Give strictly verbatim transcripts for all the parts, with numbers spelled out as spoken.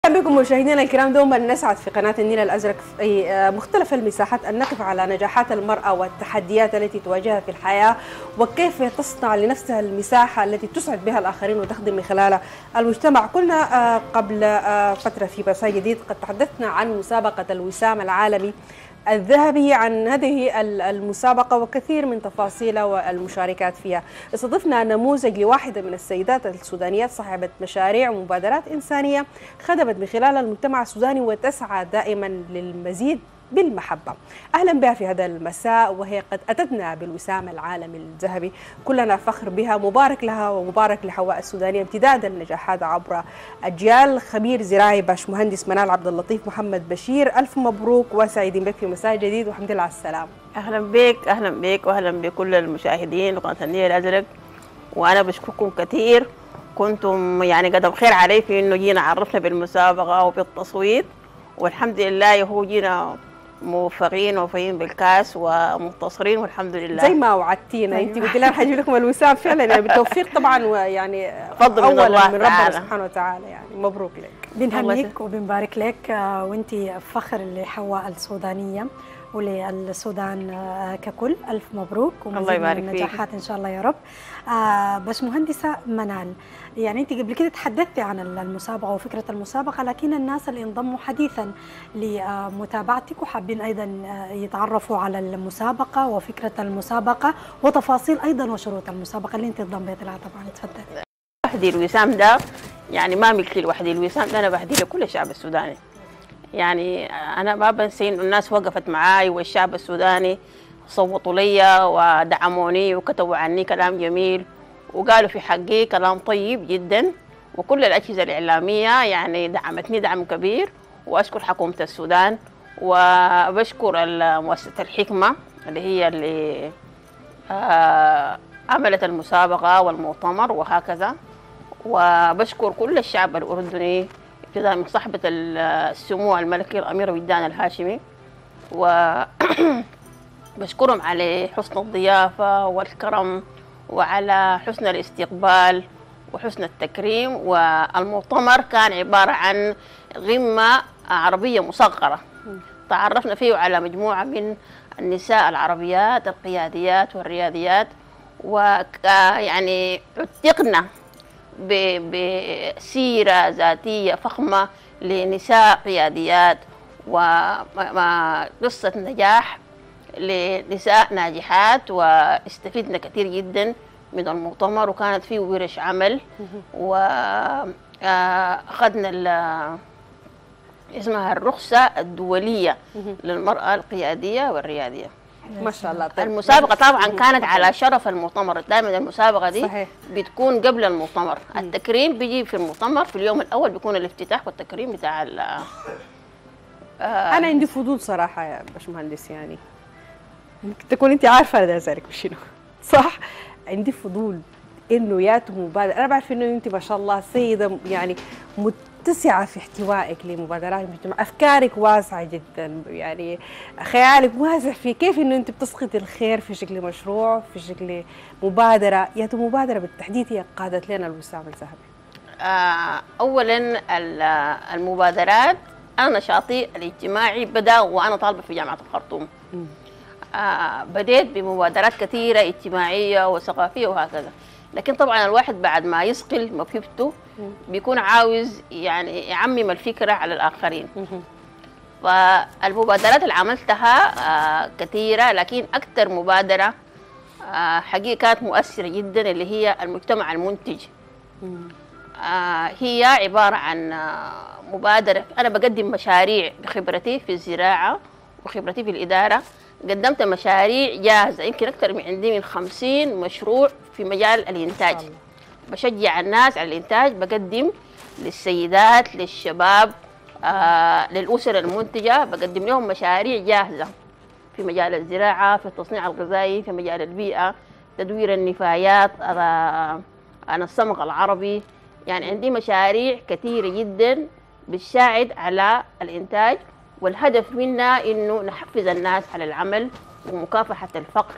اهلا بكم مشاهدينا الكرام. دوما نسعد في قناه النيل الازرق في مختلف المساحات ان نقف على نجاحات المراه والتحديات التي تواجهها في الحياه وكيف تصنع لنفسها المساحه التي تسعد بها الاخرين وتخدم من خلالها المجتمع. كنا قبل فتره في مساء جديد قد تحدثنا عن مسابقه الوسام العالمي الذهبي، عن هذه المسابقة وكثير من تفاصيلها والمشاركات فيها. استضفنا نموذج لواحدة من السيدات السودانيات صاحبة مشاريع ومبادرات إنسانية خدمت من خلال المجتمع السوداني وتسعى دائما للمزيد بالمحبة. أهلا بها في هذا المساء وهي قد أتتنا بالوسام العالمي الذهبي، كلنا فخر بها. مبارك لها ومبارك لحواء السودانية امتداد النجاحات عبر أجيال. خبير زراعي باش مهندس منال عبد اللطيف محمد بشير، ألف مبروك وسعيدين بك في مساء جديد والحمد لله على السلامة. أهلا بك أهلا بك وأهلا بكل المشاهدين لقناة النيل الأزرق، وأنا بشكركم كثير. كنتم يعني قدم خير علي في إنه جينا عرفنا بالمسابقة وبالتصويت، والحمد لله هو جينا موفقين وفايين بالكاس ومنتصرين والحمد لله زي ما وعدتينا. انت قلت لنا حجيب لكم الوسام فعلا يعني بالتوفيق طبعا، ويعني فضل من الله من ربنا سبحانه وتعالى. يعني مبروك لك، بنهنيك وبنبارك لك، وانت فخر لحواء السودانيه وللسودان ككل. ألف مبروك ومزيد من النجاحات إن شاء الله يا رب. آه بس مهندسة منال، يعني أنت قبل كده تحدثتي عن المسابقة وفكرة المسابقة، لكن الناس اللي انضموا حديثا لمتابعتك وحابين أيضا يتعرفوا على المسابقة وفكرة المسابقة وتفاصيل أيضا وشروط المسابقة اللي أنت انضميتي لها. طبعا تفضلي. وحدي الوسام ده يعني ما ملكي لوحدي، الوسام ده أنا بهديه لكل الشعب السوداني. يعني أنا ما بنسى إنه الناس وقفت معاي والشعب السوداني صوتوا لي ودعموني وكتبوا عني كلام جميل وقالوا في حقي كلام طيب جدا، وكل الأجهزة الإعلامية يعني دعمتني دعم كبير. وأشكر حكومة السودان وبشكر مؤسسة الحكمة اللي هي اللي عملت المسابقة والمؤتمر وهكذا، وبشكر كل الشعب الأردني ابتداء من صاحبة السمو الملكي الأميرة وجدان الهاشمي، وبشكرهم على حسن الضيافة والكرم وعلى حسن الاستقبال وحسن التكريم. والمؤتمر كان عبارة عن غمة عربية مصغرة تعرفنا فيه على مجموعة من النساء العربيات القياديات والرياديات، ويعني عتقنا بسيرة ذاتية فخمة لنساء قياديات وقصة نجاح لنساء ناجحات، واستفدنا كثير جدا من المؤتمر. وكانت فيه ورش عمل وأخذنا اسمها الرخصة الدولية للمرأة القيادية والريادية. ما شاء الله. طيب. المسابقة طبعا كانت على شرف المؤتمر. دائما المسابقة دي صحيح. بتكون قبل المؤتمر. التكريم بيجي في المؤتمر في اليوم الأول، بيكون الافتتاح والتكريم بتاع ال آه أنا عندي فضول صراحة يا باشمهندس، يعني ممكن تكون أنت عارفة أنا دايرة أسألك شنو صح؟ عندي فضول إنه ياتوا مبادرة. أنا بعرف إنه أنت ما شاء الله سيدة يعني متسعة في احتوائك لمبادرات المجتمع، أفكارك واسعة جدا، يعني خيالك واسع في كيف إنه أنت بتسقط الخير في شكل مشروع في شكل مبادرة. ياتوا مبادرة بالتحديد هي قادت لنا الوسام الذهبي. آه أولا المبادرات، أنا نشاطي الاجتماعي بدأ وأنا طالبة في جامعة الخرطوم. آه بديت بمبادرات كثيرة اجتماعية وثقافية وهكذا، لكن طبعا الواحد بعد ما يصقل موهبته بيكون عاوز يعني يعمم الفكرة على الآخرين. فالمبادرات اللي عملتها آه كثيرة، لكن أكثر مبادرة آه حقيقة كانت مؤثرة جدا اللي هي المجتمع المنتج. آه هي عبارة عن آه مبادرة أنا بقدم مشاريع بخبرتي في الزراعة وخبرتي في الإدارة. قدمت مشاريع جاهزة يمكن أكثر من عندي من خمسين مشروع في مجال الإنتاج. بشجع الناس على الإنتاج، بقدم للسيدات للشباب آه للأسر المنتجة، بقدم لهم مشاريع جاهزة في مجال الزراعة في التصنيع الغذائي في مجال البيئة تدوير النفايات آه أنا الصمغ العربي. يعني عندي مشاريع كثيرة جدا بتساعد على الإنتاج، والهدف منها إنه نحفز الناس على العمل ومكافحة الفقر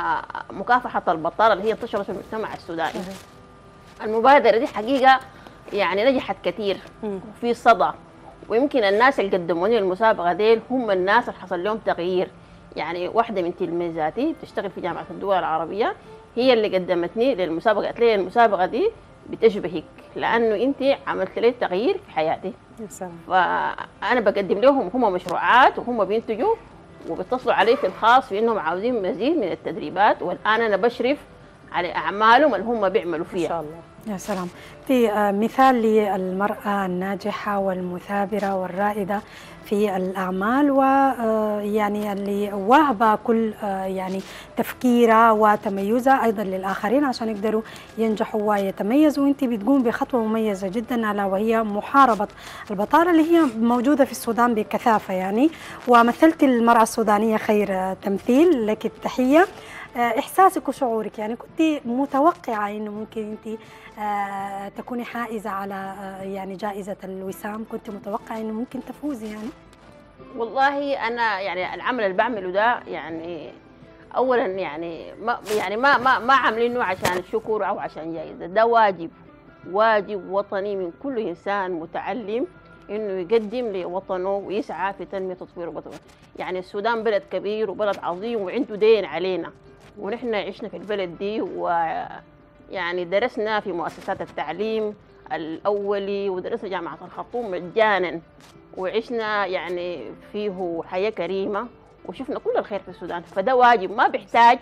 ومكافحة البطالة اللي هي انتشرت في المجتمع السوداني. المبادرة دي حقيقة يعني نجحت كثير وفي صدى، ويمكن الناس اللي قدموني المسابقه ديل هم الناس اللي حصل لهم تغيير. يعني واحده من تلميذاتي بتشتغل في جامعه الدول العربيه هي اللي قدمتني للمسابقه، قالت لي المسابقه دي بتشبهك لانه انت عملت لي تغيير في حياتي. يا سلام. فانا بقدم لهم هم مشروعات وهم بينتجوا وبيتصلوا علي في الخاص في انهم عاوزين مزيد من التدريبات، والان انا بشرف على اعمالهم اللي هم بيعملوا فيها. ان شاء الله. يا سلام. دي مثال للمرأة الناجحة والمثابرة والرائدة في الأعمال، ويعني اللي واهبة كل يعني تفكيرها وتميزها أيضا للآخرين عشان يقدروا ينجحوا ويتميزوا. وأنت بتقوم بخطوة مميزة جدا ألا وهي محاربة البطالة اللي هي موجودة في السودان بكثافة يعني، ومثلت المرأة السودانية خير تمثيل، لك التحية. إحساسك وشعورك، يعني كنت متوقعة إنه ممكن أنت آه تكوني حائزة على آه يعني جائزة الوسام؟ كنت متوقعة إنه ممكن تفوزي يعني؟ والله أنا يعني العمل اللي بعمله ده يعني أولا يعني ما يعني ما ما ما عاملينه عشان شكر أو عشان جائزة، ده واجب واجب وطني من كل إنسان متعلم إنه يقدم لوطنه ويسعى في تنمية تطوير وطنه. يعني السودان بلد كبير وبلد عظيم وعنده دين علينا، ونحن عشنا في البلد دي ويعني درسنا في مؤسسات التعليم الأولي ودرسنا جامعة الخرطوم مجانا، وعشنا يعني فيه حياة كريمة وشفنا كل الخير في السودان. فده واجب ما بيحتاج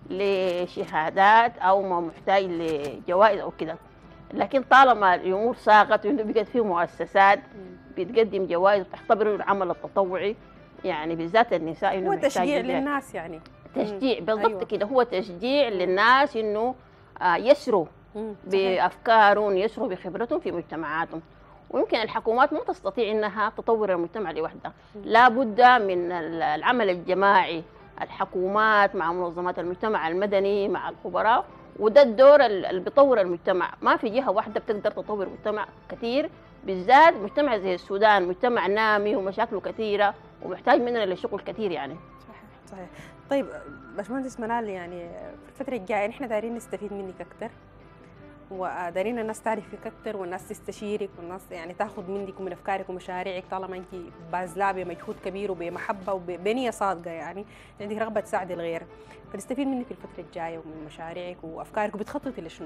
لشهادات أو ما محتاج لجوائز أو كده، لكن طالما الأمور ساقت وإنه بقت فيه مؤسسات بتقدم جوائز وتعتبر العمل التطوعي يعني بالذات النساء إنه هو تشجيع للناس، يعني تشجيع بالضبط. أيوة. كده هو تشجيع للناس إنه يسروا بأفكارهم، يسروا بخبرتهم في مجتمعاتهم. ويمكن الحكومات ما تستطيع إنها تطور المجتمع لوحدها، لا بد من العمل الجماعي، الحكومات مع منظمات المجتمع المدني مع الخبراء، وده الدور اللي بيطور المجتمع. ما في جهة واحدة بتقدر تطور مجتمع كثير، بالذات مجتمع زي السودان مجتمع نامي ومشاكله كثيرة ومحتاج مننا لشغل كثير يعني. صحيح صحيح. طيب باشمهندس منال، يعني في الفترة الجاية نحن دايرين نستفيد منك أكثر، ودايرين الناس تعرفك أكثر والناس تستشيرك والناس يعني تاخذ منك ومن أفكارك ومشاريعك طالما أنت باذلة بمجهود كبير وبمحبة وبنية صادقة، يعني عندك رغبة تساعدي الغير، فنستفيد منك في الفترة الجاية ومن مشاريعك وأفكارك. وبتخططي لشنو؟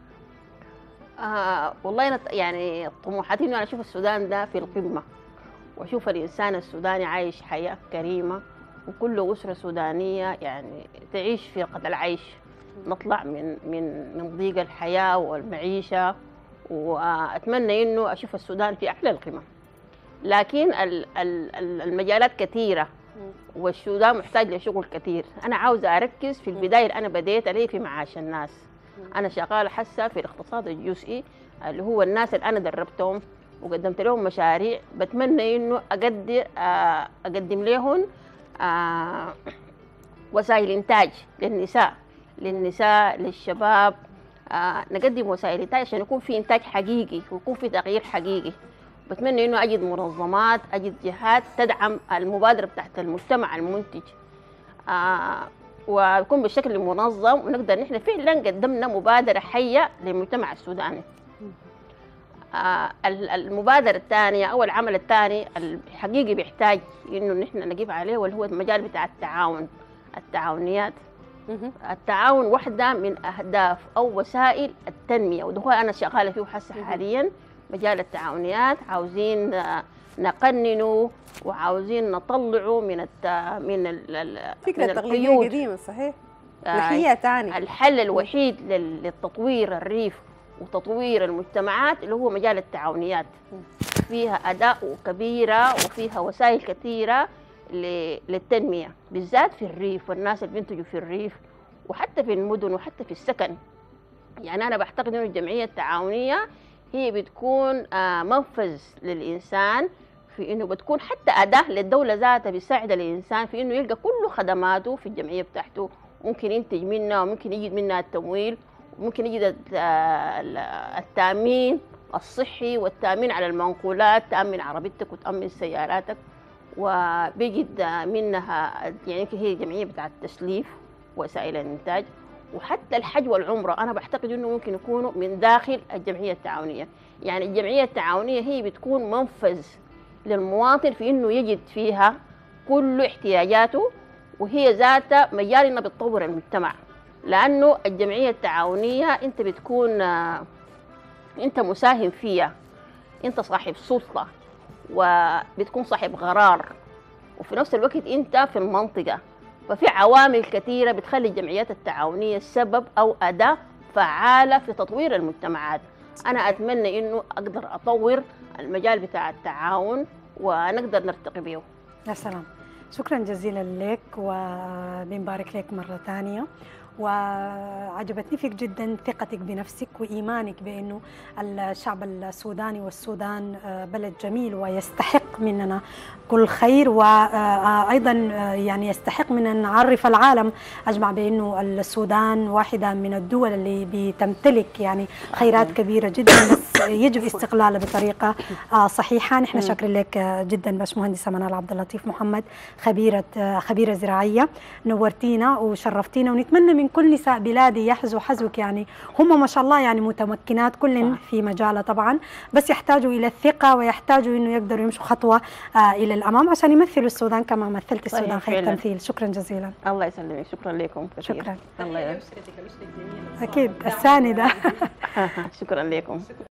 آه والله أنا يعني طموحاتي إنه أنا أشوف السودان ده في القمة، وأشوف الإنسان السوداني عايش حياة كريمة، وكل أسرة سودانية يعني تعيش في رغد العيش، نطلع من من من ضيق الحياة والمعيشة. وأتمنى إنه أشوف السودان في أعلى القمم. لكن المجالات كثيرة والسودان محتاج لشغل كثير. أنا عاوزة أركز في البداية اللي أنا بديت عليه في معاش الناس. أنا شغالة حسا في الاقتصاد الجزئي اللي هو الناس اللي أنا دربتهم وقدمت لهم مشاريع. بتمنى إنه أقدر أقدم لهم وسائل إنتاج للنساء للنساء للشباب. نقدم وسائل إنتاج عشان يكون في إنتاج حقيقي ويكون في تغيير حقيقي. بتمنى إنه أجد منظمات، أجد جهات تدعم المبادرة بتاعت المجتمع المنتج ويكون بشكل منظم، ونقدر نحن فعلا قدمنا مبادرة حية للمجتمع السوداني. المبادرة الثانية أو العمل الثاني الحقيقي بيحتاج إنه نحن نجيب عليه، واللي هو المجال بتاع التعاون، التعاونيات. التعاون واحدة من أهداف أو وسائل التنمية، وده هو أنا شغالة فيه حسا حاليا. مجال التعاونيات عاوزين نقننه وعاوزين نطلعه من الت... من ال... فكرة تقليدية قديمة. صحيح. نحية تاني. الحل الوحيد للتطوير الريف وتطوير المجتمعات اللي هو مجال التعاونيات. فيها أداء كبيرة وفيها وسائل كثيرة للتنمية، بالذات في الريف والناس اللي بينتجوا في الريف وحتى في المدن وحتى في السكن. يعني أنا بعتقد إنه الجمعية التعاونية هي بتكون منفذ للإنسان، في إنه بتكون حتى أداة للدولة ذاتها بتساعد الإنسان في إنه يلقى كل خدماته في الجمعية بتاعته، ممكن ينتج منها وممكن يجد منها التمويل وممكن يجد التأمين الصحي والتأمين على المنقولات، تأمن عربيتك وتأمن سياراتك، وبيجد منها يعني هي جمعية بتاعت التسليف وسائل الإنتاج. وحتى الحج والعمرة أنا بعتقد أنه ممكن يكونوا من داخل الجمعية التعاونية. يعني الجمعية التعاونية هي بتكون منفذ للمواطن في أنه يجد فيها كل احتياجاته، وهي ذاتها مجال أنها بتطور المجتمع، لأنه الجمعية التعاونية أنت بتكون أنت مساهم فيها، أنت صاحب سلطة وبتكون صاحب قرار، وفي نفس الوقت أنت في المنطقة. ففي عوامل كثيرة بتخلي الجمعيات التعاونية سبب أو أداة فعالة في تطوير المجتمعات. أنا أتمنى إنه أقدر أطور المجال بتاع التعاون ونقدر نرتقي به. يا سلام، شكرا جزيلا لك وبنبارك لك مرة ثانية. وعجبتني فيك جدا ثقتك بنفسك وإيمانك بأنه الشعب السوداني والسودان بلد جميل ويستحق مننا كل خير، وأيضا يعني يستحق من أن نعرف العالم أجمع بأنه السودان واحدة من الدول اللي بتمتلك يعني خيرات كبيرة جدا، بس يجب استغلالها بطريقة صحيحة. نحن شاكرين لك جدا باشمهندسة منال عبد اللطيف محمد، خبيرة خبيرة زراعية، نورتينا وشرفتينا، ونتمنى من كل نساء بلادي يحذو حذوك. يعني هم ما شاء الله يعني متمكنات كل في مجالها طبعا، بس يحتاجوا إلى الثقة ويحتاجوا إنه يقدروا يمشوا خطوة آه إلى الأمام عشان يمثلوا السودان كما مثلت السودان خير تمثيل. شكرا جزيلا. الله يسلمك، شكرا لكم كثير. شكرا. الله يسلمك. أكيد الساندة. شكرا لكم.